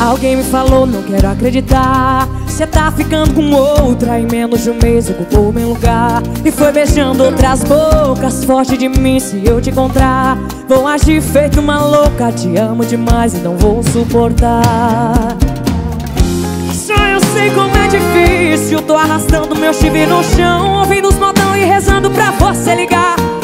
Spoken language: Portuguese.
Alguém me falou, não quero acreditar, cê tá ficando com outra. Em menos de um mês ocupou meu lugar e foi beijando outras bocas. Forte de mim, se eu te encontrar, vou agir feito uma louca. Te amo demais e não vou suportar. Só eu sei como é difícil, tô arrastando meu chifre no chão, ouvindo os modão e rezando pra você ligar.